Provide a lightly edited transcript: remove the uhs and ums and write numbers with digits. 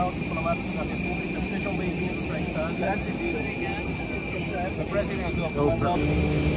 Geral Diplomático da República, sejam bem-vindos à Itália. The President of the